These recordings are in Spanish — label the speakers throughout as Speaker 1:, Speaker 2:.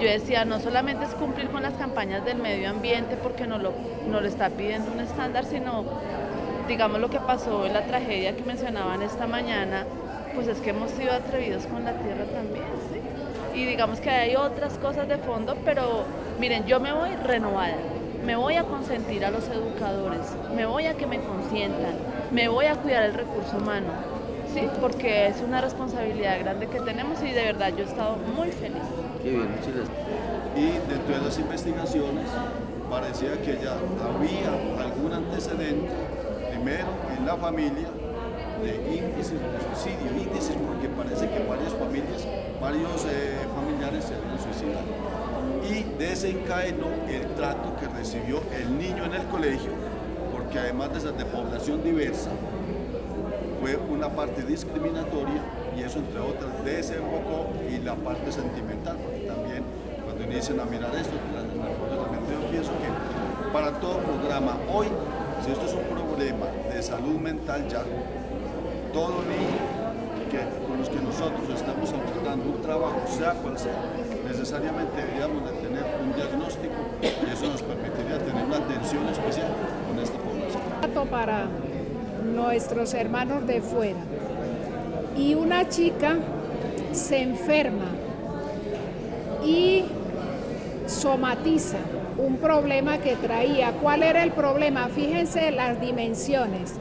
Speaker 1: yo decía, no solamente es cumplir con las campañas del medio ambiente porque no lo está pidiendo un estándar, sino, digamos, lo que pasó en la tragedia que mencionaban esta mañana, pues es que hemos sido atrevidos con la tierra también, ¿sí? Y digamos que hay otras cosas de fondo, pero miren, yo me voy renovada, me voy a consentir a los educadores, me voy a que me consientan, me voy a cuidar el recurso humano, ¿sí? Porque es una responsabilidad grande que tenemos y de verdad yo he estado muy feliz.
Speaker 2: Qué bien, muchas gracias.
Speaker 3: Y dentro de las investigaciones parecía que ya había algún antecedente, primero en la familia, de índices de suicidio, índices porque parece que varios familiares se habían suicidado. Y desencadenó el trato que recibió el niño en el colegio, porque además de ser de población diversa, fue una parte discriminatoria y eso entre otras desembocó y la parte sentimental, porque también cuando inician a mirar esto, yo pienso que para todo programa hoy, si esto es un problema de salud mental ya, todo niño con los que nosotros estamos abordando un trabajo, sea cual sea, necesariamente deberíamos de tener un diagnóstico y eso nos permitiría tener una atención especial con esta población.
Speaker 4: Para nuestros hermanos de fuera. Y una chica se enferma y somatiza un problema que traía. ¿Cuál era el problema? Fíjense las dimensiones.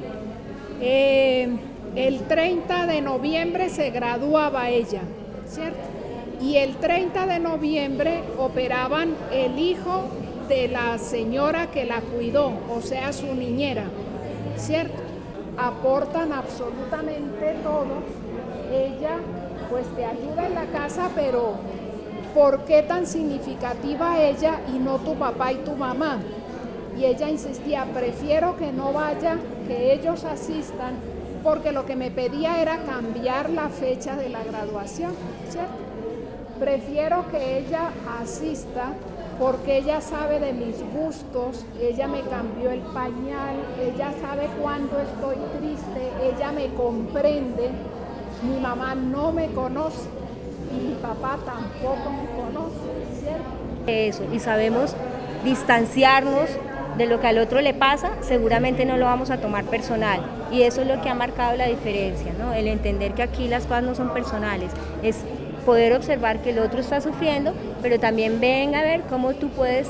Speaker 4: El 30 de noviembre se graduaba ella, ¿cierto? Y el 30 de noviembre operaban el hijo de la señora que la cuidó, o sea, su niñera, ¿cierto? Aportan absolutamente todo. Ella, pues, te ayuda en la casa, pero ¿por qué tan significativa ella y no tu papá y tu mamá? Y ella insistía, prefiero que no vaya, que ellos asistan, porque lo que me pedía era cambiar la fecha de la graduación, ¿cierto? Prefiero que ella asista porque ella sabe de mis gustos, ella me cambió el pañal, ella sabe cuando estoy triste, ella me comprende, mi mamá no me conoce y mi papá tampoco me conoce, ¿cierto?
Speaker 5: Eso, y sabemos distanciarnos de lo que al otro le pasa, seguramente no lo vamos a tomar personal y eso es lo que ha marcado la diferencia, ¿no? El entender que aquí las cosas no son personales, es poder observar que el otro está sufriendo, pero también ven a ver cómo tú puedes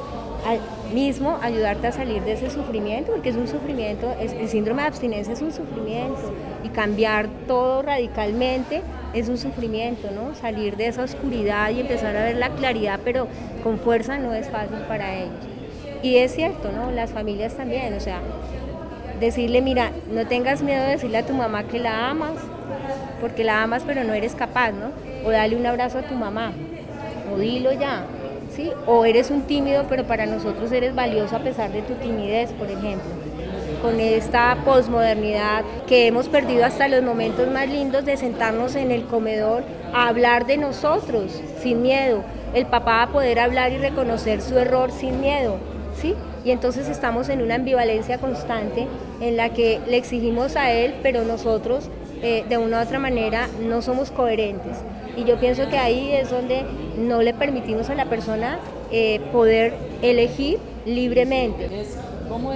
Speaker 5: mismo ayudarte a salir de ese sufrimiento, porque es un sufrimiento, el síndrome de abstinencia es un sufrimiento y cambiar todo radicalmente es un sufrimiento, ¿no? Salir de esa oscuridad y empezar a ver la claridad, pero con fuerza no es fácil para ellos. Y es cierto, ¿no? Las familias también, o sea, decirle, mira, no tengas miedo de decirle a tu mamá que la amas, porque la amas pero no eres capaz, ¿no? O dale un abrazo a tu mamá, o dilo ya, ¿sí? O eres un tímido pero para nosotros eres valioso a pesar de tu timidez, por ejemplo. Con esta posmodernidad que hemos perdido hasta los momentos más lindos de sentarnos en el comedor a hablar de nosotros sin miedo, el papá a poder hablar y reconocer su error sin miedo, ¿sí? Y entonces estamos en una ambivalencia constante en la que le exigimos a él, pero nosotros de una u otra manera no somos coherentes. Y yo pienso que ahí es donde no le permitimos a la persona poder elegir libremente.
Speaker 6: Es cómo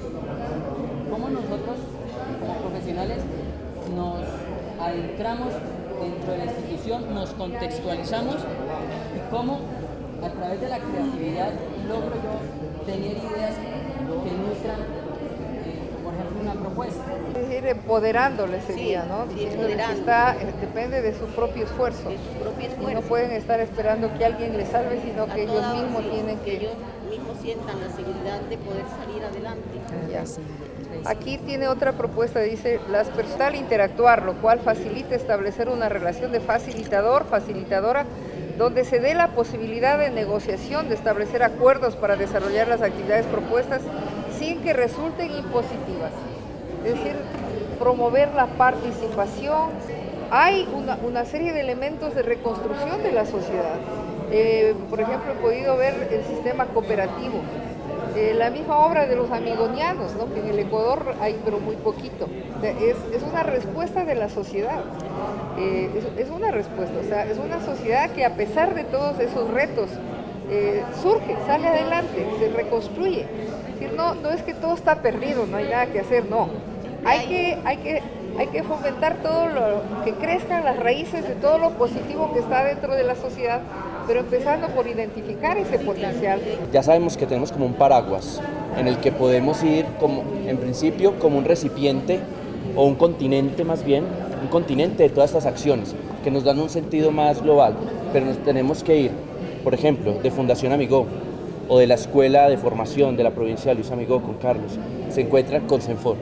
Speaker 6: nosotros como profesionales nos adentramos dentro de la institución, nos contextualizamos y cómo a través de la creatividad logro yo tener ideas que nutran, por ejemplo, una propuesta.
Speaker 7: Es decir, empoderándoles sería, ¿no?
Speaker 8: Sí,
Speaker 7: Depende de su propio esfuerzo.
Speaker 8: De su propio esfuerzo.
Speaker 7: Y no pueden estar esperando que alguien les salve, sino que ellos mismos tienen
Speaker 8: que ellos mismos sientan la seguridad de poder salir adelante.
Speaker 7: Ya. Aquí tiene otra propuesta, dice, las personas al interactuar, lo cual facilita establecer una relación de facilitadora, donde se dé la posibilidad de negociación, de establecer acuerdos para desarrollar las actividades propuestas sin que resulten impositivas. Es decir, promover la participación. Hay una serie de elementos de reconstrucción de la sociedad. Por ejemplo, he podido ver el sistema cooperativo, La misma obra de los amigonianos, ¿no? Que en el Ecuador hay pero muy poquito. Es una respuesta de la sociedad, es una respuesta, o sea, es una sociedad que a pesar de todos esos retos surge, sale adelante, se reconstruye. Es decir, no es que todo está perdido, no hay nada que hacer, no. Hay que fomentar todo que crezcan las raíces de todo lo positivo que está dentro de la sociedad, pero empezando por identificar ese potencial.
Speaker 2: Ya sabemos que tenemos como un paraguas en el que podemos ir como, en principio, como un recipiente o un continente más bien, un continente de todas estas acciones que nos dan un sentido más global, pero nos tenemos que ir, por ejemplo, de Fundación Amigó o de la Escuela de Formación de la provincia de Luis Amigó con Carlos, se encuentran con Senfor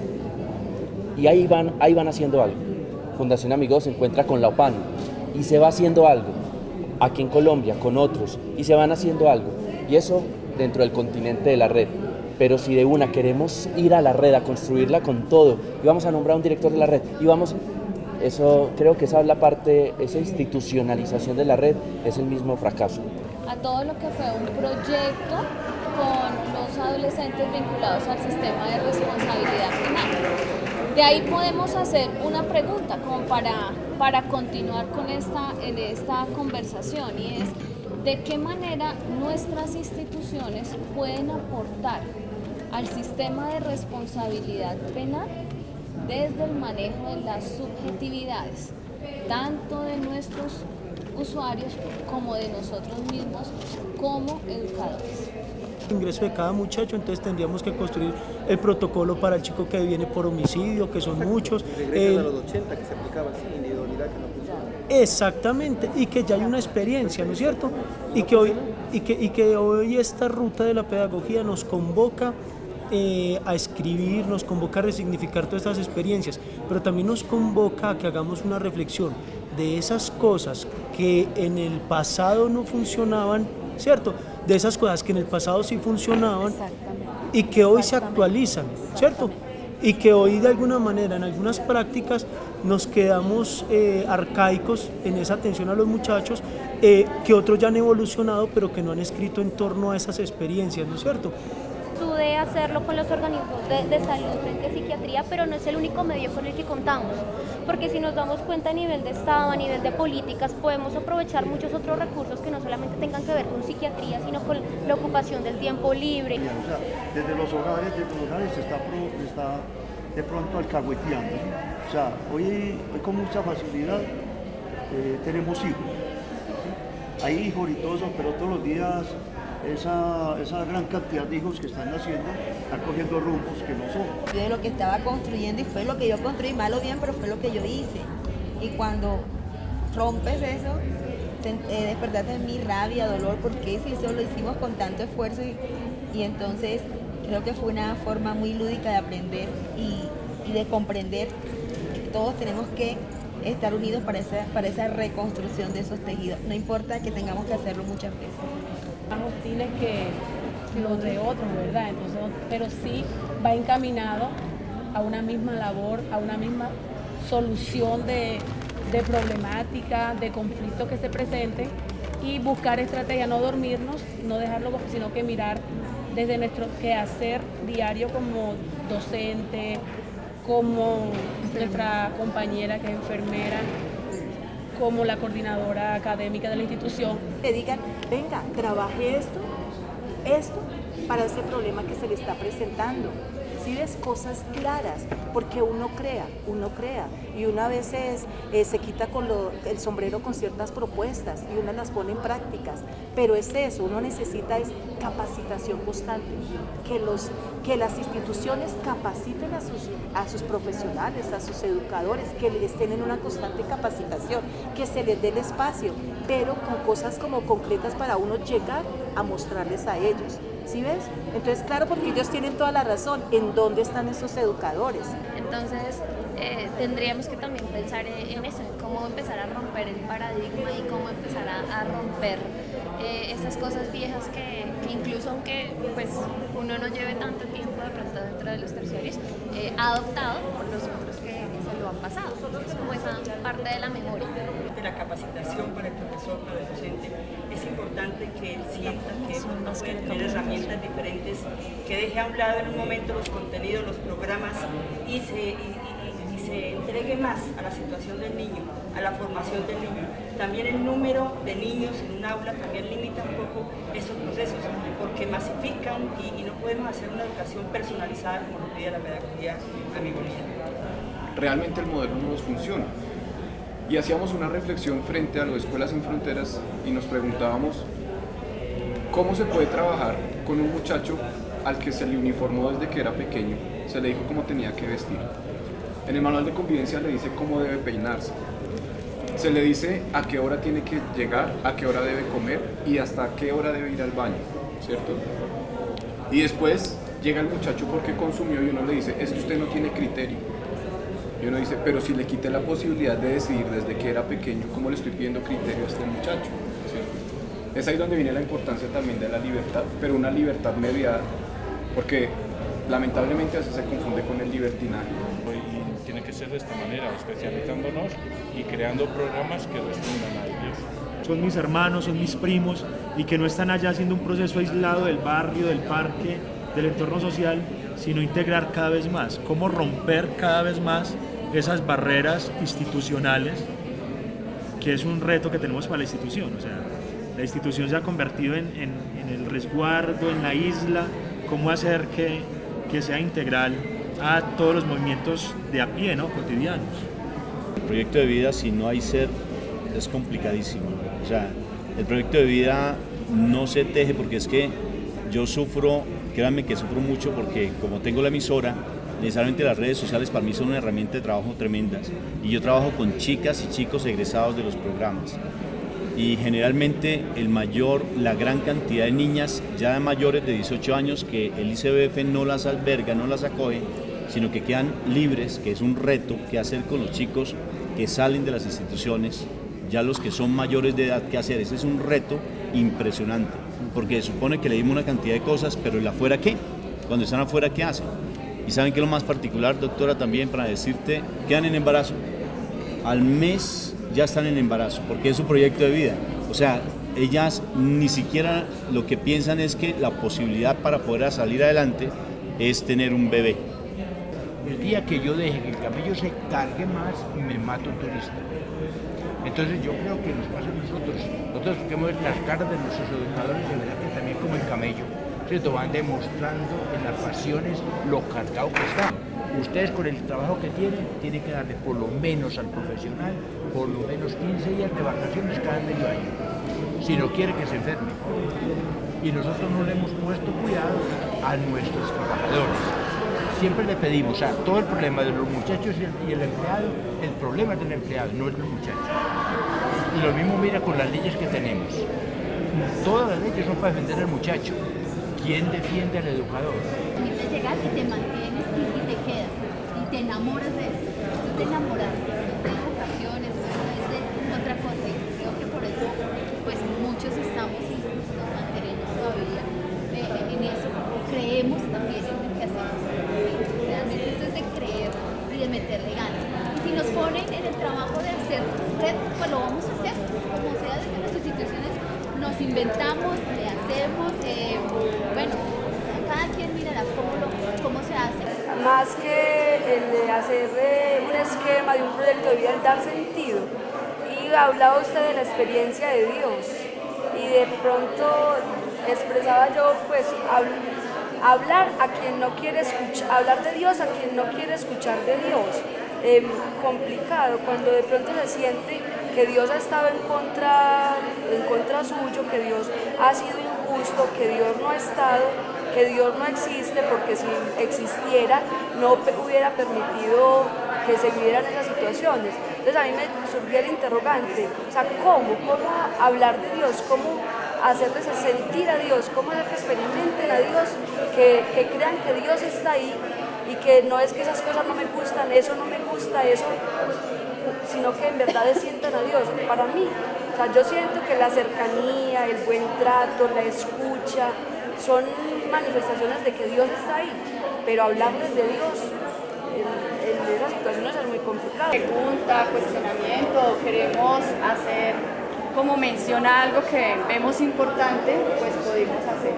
Speaker 2: y ahí van haciendo algo. Fundación Amigó se encuentra con la OPAN y se va haciendo algo. Aquí en Colombia, con otros, y se van haciendo algo. Y eso dentro del continente de la red. Pero si de una queremos ir a la red, a construirla con todo, y vamos a nombrar un director de la red, y vamos, eso creo que esa es la parte, esa institucionalización de la red es el mismo fracaso.
Speaker 9: A todo lo que fue un proyecto con los adolescentes vinculados al sistema de responsabilidad penal. De ahí podemos hacer una pregunta como para continuar en esta conversación, y es de qué manera nuestras instituciones pueden aportar al sistema de responsabilidad penal desde el manejo de las subjetividades, tanto de nuestros usuarios como de nosotros mismos como educadores.
Speaker 10: Ingreso de cada muchacho, entonces tendríamos que construir el protocolo para el chico que viene por homicidio, que son muchos.
Speaker 11: Regreso a los 80 que se aplicaba así, individualidad que no funciona.
Speaker 10: Exactamente, y que ya hay una experiencia, ¿no es cierto? Y que hoy esta ruta de la pedagogía nos convoca a escribir, nos convoca a resignificar todas estas experiencias, pero también nos convoca a que hagamos una reflexión de esas cosas que en el pasado no funcionaban, ¿cierto? De esas cosas que en el pasado sí funcionaban y que hoy se actualizan, ¿cierto? Y que hoy de alguna manera en algunas prácticas nos quedamos arcaicos en esa atención a los muchachos, que otros ya han evolucionado pero que no han escrito en torno a esas experiencias, ¿no es cierto?
Speaker 12: De hacerlo con los organismos de salud frente a psiquiatría, pero no es el único medio con el que contamos, porque si nos damos cuenta a nivel de Estado, a nivel de políticas, podemos aprovechar muchos otros recursos que no solamente tengan que ver con psiquiatría, sino con la ocupación del tiempo libre.
Speaker 13: O sea, desde los hogares se está de pronto alcahueteando. O sea, hoy con mucha facilidad tenemos hijos. ¿Sí? Hay hijos y todo eso, pero todos los días esa gran cantidad de hijos que están naciendo están cogiendo rumbos que no son.
Speaker 14: De lo que estaba construyendo, y fue lo que yo construí, mal o bien, pero fue lo que yo hice. Y cuando rompes eso, despertaste en mí rabia, dolor, porque si eso lo hicimos con tanto esfuerzo y entonces creo que fue una forma muy lúdica de aprender y de comprender que todos tenemos que estar unidos para esa reconstrucción de esos tejidos. No importa que tengamos que hacerlo muchas veces.
Speaker 15: Más hostiles que los de otros, ¿verdad? Entonces, pero sí va encaminado a una misma labor, a una misma solución de problemática, de conflictos que se presenten, y buscar estrategias, no dormirnos, no dejarlo, sino que mirar desde nuestro quehacer diario como docente, como nuestra compañera que es enfermera, como la coordinadora académica de la institución.
Speaker 16: Le digan, venga, trabaje esto para ese problema que se le está presentando. Si ves cosas claras, porque uno crea, y uno a veces se quita el sombrero con ciertas propuestas y uno las pone en prácticas, pero es eso, uno necesita es capacitación constante, que las instituciones capaciten a sus profesionales, a sus educadores, que estén en una constante capacitación, que se les dé el espacio, pero con cosas como concretas para uno llegar a mostrarles a ellos. ¿Sí ves? Entonces, claro, porque ellos tienen toda la razón. ¿En dónde están esos educadores?
Speaker 9: Entonces, tendríamos que también pensar en eso, en cómo empezar a romper el paradigma y cómo empezar a romper esas cosas viejas que incluso aunque pues, uno no lleve tanto tiempo de pronto dentro de los terciarios, ha adoptado por los otros que se lo han pasado. Es como esa parte de la memoria.
Speaker 17: De la capacitación para el profesor, para el docente, es importante que él sienta que tener herramientas diferentes, que deje a un lado en un momento los contenidos, los programas y se entregue más a la situación del niño, a la formación del niño. También el número de niños en un aula también limita un poco esos procesos, porque masifican y no podemos hacer una educación personalizada como lo pide la pedagogía amigolina.
Speaker 18: Realmente el modelo no nos funciona. Y hacíamos una reflexión frente a lo de Escuelas Sin Fronteras y nos preguntábamos cómo se puede trabajar con un muchacho al que se le uniformó desde que era pequeño, se le dijo cómo tenía que vestir. En el manual de convivencia le dice cómo debe peinarse, se le dice a qué hora tiene que llegar, a qué hora debe comer y hasta qué hora debe ir al baño, ¿cierto? Y después llega el muchacho porque consumió y uno le dice, es que usted no tiene criterio. Y uno dice, pero si le quité la posibilidad de decidir desde que era pequeño, ¿cómo le estoy pidiendo criterio a este muchacho? ¿Cierto? Es ahí donde viene la importancia también de la libertad, pero una libertad mediada, porque lamentablemente así se confunde con el libertinaje.
Speaker 19: Y tiene que ser de esta manera, especializándonos y creando programas que respondan a ellos.
Speaker 20: Son mis hermanos, son mis primos, y que no están allá haciendo un proceso aislado del barrio, del parque, del entorno social, sino integrar cada vez más, cómo romper cada vez más esas barreras institucionales, que es un reto que tenemos para la institución. O sea, la institución se ha convertido en el resguardo, en la isla, cómo hacer que sea integral a todos los movimientos de a pie, ¿no?, cotidianos.
Speaker 21: El proyecto de vida, si no hay ser, es complicadísimo. O sea, el proyecto de vida no se teje, porque es que yo sufro, créanme que sufro mucho, porque como tengo la emisora, necesariamente las redes sociales para mí son una herramienta de trabajo tremendas, y yo trabajo con chicas y chicos egresados de los programas, y generalmente la gran cantidad de niñas ya mayores de 18 años que el ICBF no las alberga, no las acoge, sino que quedan libres, que es un reto que hacer con los chicos que salen de las instituciones, ya los que son mayores de edad, ¿qué hacer? Ese es un reto impresionante, porque se supone que le dimos una cantidad de cosas, pero ¿el afuera qué? Cuando están afuera, ¿qué hacen? Y ¿saben qué es lo más particular, doctora, también para decirte? Quedan en embarazo. Al mes ya están en embarazo, porque es su proyecto de vida. O sea, ellas ni siquiera lo que piensan es que la posibilidad para poder salir adelante es tener un bebé.
Speaker 22: El día que yo deje que el camello se cargue más, me mato un turista. Entonces yo creo que nos pasa a nosotros que vemos las caras de nuestros educadores, de verdad que también como el camello, ¿cierto? Van demostrando en las pasiones lo cargado que está. Ustedes con el trabajo que tienen que darle por lo menos al profesional, por lo menos 15 días de vacaciones cada medio año, si no quiere que se enferme. Y nosotros no le hemos puesto cuidado a nuestros trabajadores. Siempre le pedimos, o sea, todo el problema de los muchachos y el empleado, el problema es del empleado, no es del muchacho. Y lo mismo mira con las leyes que tenemos. Todas las leyes son para defender al muchacho. ¿Quién defiende al educador?
Speaker 23: Permite llegar y te mantienes y te quedas y te enamoras de eso. Tú te enamoras de vocaciones, es de otra cosa. Y creo que por eso pues muchos estamos y nos mantenemos todavía en eso. Creemos también en lo que hacemos. Realmente esto es de creer y de meterle ganas. Y si nos ponen en el trabajo de hacer red, pues lo vamos a hacer. Como sea, desde las instituciones nos inventamos, le hacemos, bueno, cada quien mirará cómo se hace.
Speaker 24: Más que el de hacer un esquema de un proyecto de vida, el dar sentido. Y hablaba usted de la experiencia de Dios y de pronto expresaba yo, pues, hablar a quien no quiere escuchar, hablar de Dios a quien no quiere escuchar de Dios. Complicado, cuando de pronto se siente que Dios ha estado en contra suyo, que Dios ha sido injusto, que Dios no ha estado, que Dios no existe, porque si existiera no hubiera permitido que se vivieran esas situaciones. Entonces a mí me surgió el interrogante, o sea, ¿cómo hablar de Dios? ¿Cómo hacerles sentir a Dios? ¿Cómo hacer que experimenten a Dios? Que crean que Dios está ahí y que no es que esas cosas no me gustan, eso no me gusta, eso, sino que en verdad sientan a Dios. Para mí, o sea, yo siento que la cercanía, el buen trato, la escucha, son manifestaciones de que Dios está ahí, pero hablarles de Dios en esas situaciones es muy complicado.
Speaker 25: Pregunta, cuestionamiento, queremos hacer como menciona algo que vemos importante, pues podemos hacer.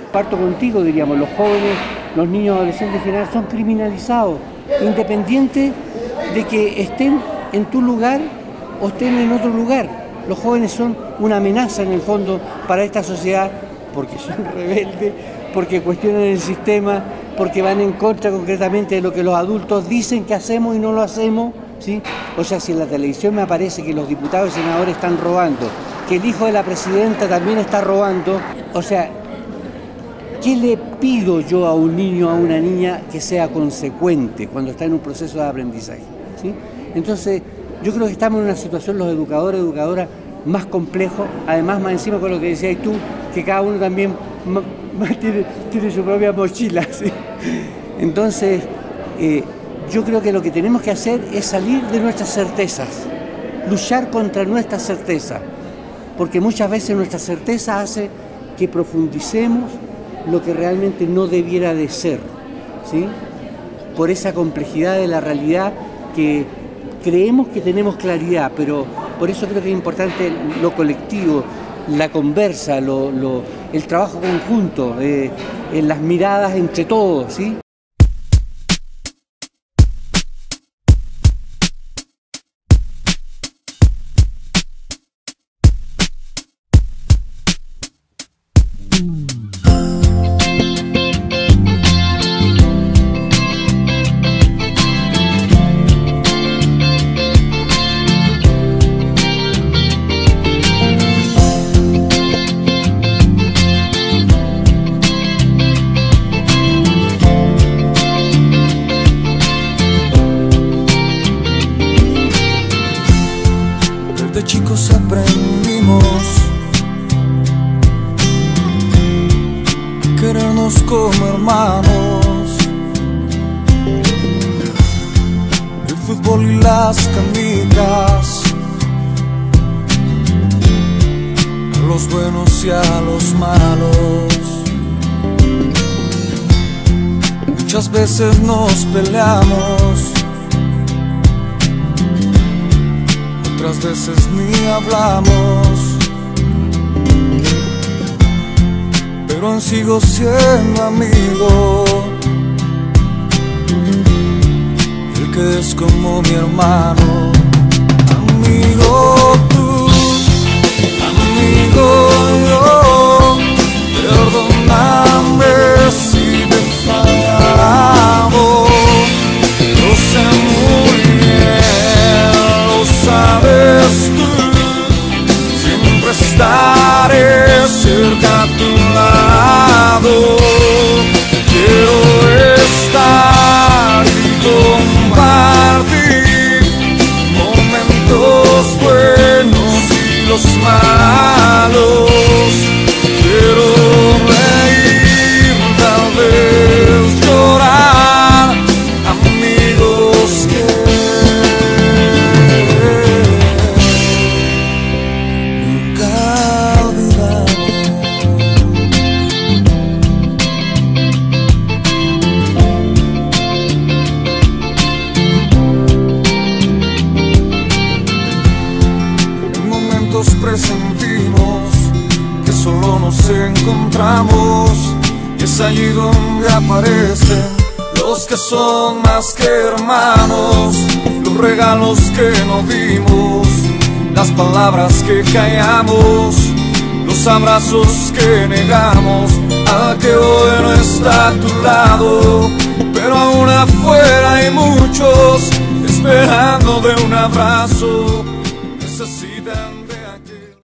Speaker 1: Parto contigo, diríamos, los jóvenes, los niños, adolescentes en general son criminalizados, independiente de que estén en tu lugar o estén en otro lugar. Los jóvenes son una amenaza en el fondo para esta sociedad porque son rebeldes, porque cuestionan el sistema, porque van en contra concretamente de lo que los adultos dicen que hacemos y no lo hacemos, ¿sí? O sea, si en la televisión me aparece que los diputados y senadores están robando, que el hijo de la presidenta también está robando, o sea, ¿qué le pido yo a un niño, a una niña que sea consecuente cuando está en un proceso de aprendizaje? ¿Sí? Entonces, yo creo que estamos en una situación, los educadores, educadoras, más complejo, además más encima con lo que decías tú, que cada uno también tiene su propia mochila, ¿sí? Entonces, yo creo que lo que tenemos que hacer es salir de nuestras certezas, luchar contra nuestras certezas, porque muchas veces nuestra certeza hace que profundicemos lo que realmente no debiera de ser, ¿sí? Por esa complejidad de la realidad que creemos que tenemos claridad, pero por eso creo que es importante lo colectivo, la conversa, el trabajo conjunto, en las miradas entre todos, ¿sí?
Speaker 3: De chicos aprendimos a querernos como hermanos. El fútbol y las canicas, a los buenos y a los malos. Muchas veces nos peleamos, otras veces ni hablamos, pero aún sigo siendo amigo, el que es como mi hermano. Amigo tú, amigo yo, perdóname si te he fallado, lo sé muy bien, lo sabes tú, siempre estaré cerca a tu lado. Quiero estar y compartir momentos buenos y los malos. Quiero reír, tal vez llorar, amigos que nunca olvidamos. En momentos presentimos que solo nos encontramos, y es allí donde aparecen los que son más que hermanos, los regalos que no dimos, las palabras que callamos, los abrazos que negamos, al que hoy no está a tu lado, pero aún afuera hay muchos esperando de un abrazo, necesitan de aquel.